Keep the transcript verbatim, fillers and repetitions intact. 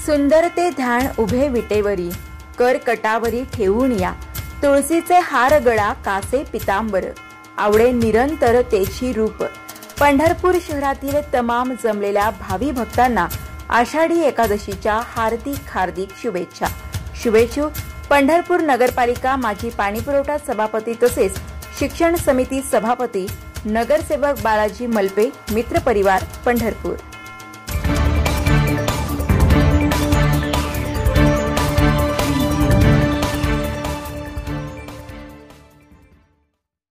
सुंदर ते ध्यान उभे विटेवरी, कर कटावरी ठेवून या. तुळशीचे हार गळा कासे पितांबर, आवडे निरंतर तेची रूप. पंढरपूर शहरातील तमाम जमलेल्या भावी भक्तांना आषाढी एकादशीच्या हार्दिक हार्दिक शुभेच्छा. शुभेच्छुक पंढरपूर नगरपालिका माजी पाणीपुरवठा सभापती तसेच शिक्षण समिती सभापती नगरसेवक बालाजी मलपे, मित्र परिवार, पंढरपूर.